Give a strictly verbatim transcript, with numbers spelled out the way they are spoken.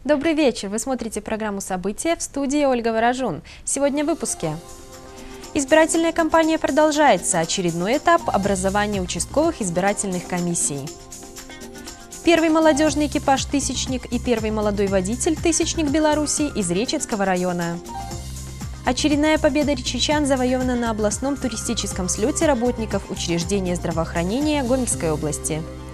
Добрый вечер! Вы смотрите программу «События», в студии Ольга Ворожун. Сегодня в выпуске. Избирательная кампания продолжается. Очередной этап образования участковых избирательных комиссий. Первый молодежный экипаж «Тысячник» и первый молодой водитель «Тысячник» Беларуси из Речицкого района. Очередная победа речичан завоевана на областном туристическом слете работников учреждения здравоохранения Гомельской области.